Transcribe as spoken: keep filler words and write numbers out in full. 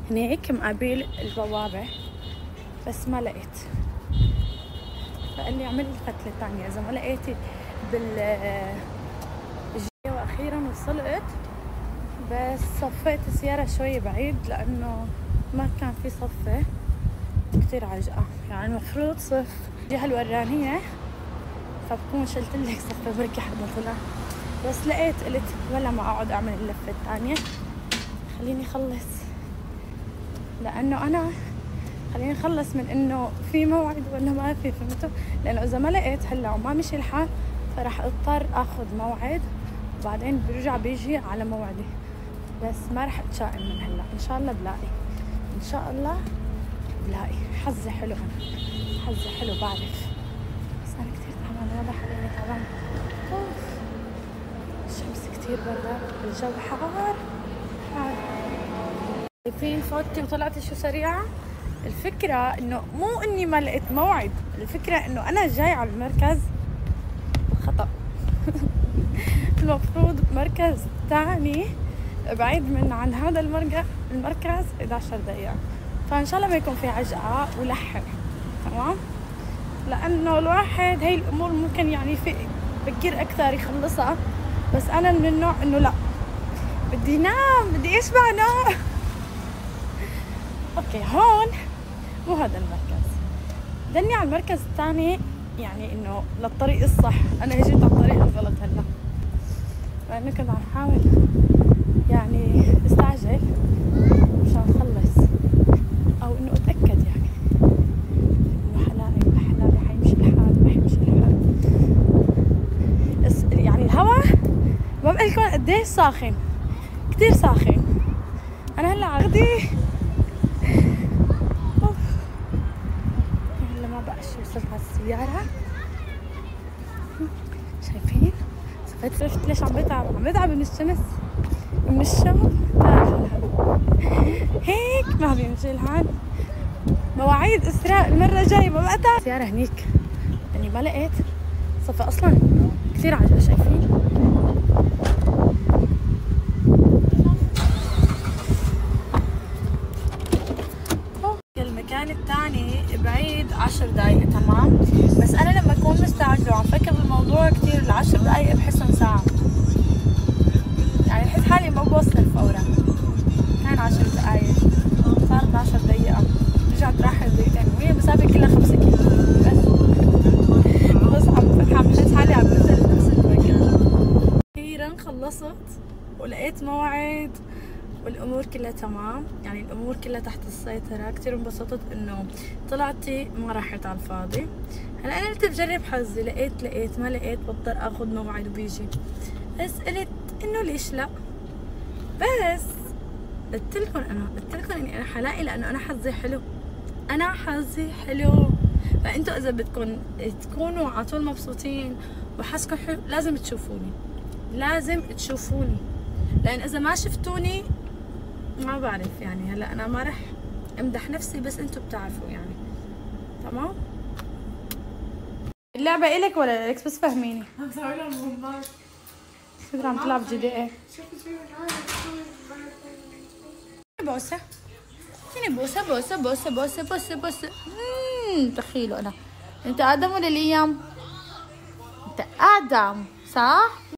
هنيك مقابل البوابة بس ما لقيت، فقال لي اعملي الفتلة الثانية إذا ما لقيتي بال واخيرا وصلت، بس صفيت السيارة شوي بعيد لانه ما كان في صفة كتير عجقة، يعني المفروض صف الجهة الورانية فبكون شلت لك صفة بركي حدا طلع، بس لقيت قلت ولا ما اقعد اعمل اللفة الثانية، خليني اخلص لانه انا خليني اخلص من انه في موعد ولا ما في، فهمتوا؟ لانه اذا ما لقيت هلا وما مشي الحال فراح اضطر اخذ موعد وبعدين برجع بيجي على موعدي، بس ما راح اتشائم من هلا، ان شاء الله بلاقي، ان شاء الله بلاقي. حظي حلو، انا حظي حلو بعرف، بس انا كثير تعبانه، واضح علي تعبانه. اوف الشمس كثير برا، الجو حار حار. شايفين فوتي وطلعتي شو سريعه؟ الفكره انه مو اني ما لقيت موعد، الفكره انه انا جاي على المركز خطأ. المفروض مركز ثاني بعيد من عن هذا المركز المركز إحدى عشرة دقيقة، فإن شاء الله ما يكون في عجقة ولحق، تمام؟ لأنه الواحد هي الأمور ممكن يعني في بكير أكثر يخلصها، بس أنا من النوع إنه لا بدي نام، بدي أشبع نوم. أوكي هون مو هذا المركز، دلني على المركز الثاني، يعني إنه للطريق الصح، أنا جيت على الطريق الغلط هلا، لأنه كنت عم حاول يعني استعجل مشان اخلص او انه اتاكد يعني انه حلاقي ما حلاقي حيمشي الحال ما حيمشي الحال. يعني الهواء ما بقول لكم قديش ساخن، كثير ساخن. انا هلا عقدي هلا ما بقى شو، وصلت على السياره شايفين؟ صفيت، عرفت ليش عم بتعب؟ عم بتعب من الشمس من الشغل، لا لا هيك ما بيمشي الحال. مواعيد اسراء المره الجايه ما بقى تعرف. السياره هنيك اني ما لقيت صفة اصلا، كثير عجبة. شايفين؟ المكان الثاني بعيد عشر دقايق، تمام؟ بس انا لما اكون مستعجله وعم فكر بالموضوع كثير، العشر دقايق بحسهم ساعه، يعني بحس حالي ما بوصل فورا. كان عشر دقايق صارت عشر دقيقة، رجعت راحت دقيقتين، وهي مسافة كلها خمسة كيلو بس. بس عم عم بحس حالي عم بنزل نفس المكان. أخيرا خلصت ولقيت موعد والأمور كلها تمام، يعني الأمور كلها تحت السيطرة. كتير انبسطت إنه طلعتي ما راحت على الفاضي. هلا أنا قلت بجرب حظي، لقيت لقيت ما لقيت بضطر آخذ موعد وبيجي، بس قلت إنه ليش لا. بس قلت لكم انا قلت لكم اني انا حلاقي، لانه انا حظي حلو، انا حظي حلو. فانتوا اذا بدكم تكونوا على طول مبسوطين وحظكم حلو لازم تشوفوني، لازم تشوفوني، لان اذا ما شفتوني ما بعرف. يعني هلا انا ما رح امدح نفسي، بس انتوا بتعرفوا يعني، تمام؟ اللعبة إلك ولا إلك؟ بس فهميني. عم بسوي لهم بومبات. شو عم تلعب جي دي ايه؟ بوسة فيني بوسة بوسة بوسة بوسة بوسة بوسة. اممم دخيله أنا. أنت آدم ولا ليام؟ أنت آدم صح؟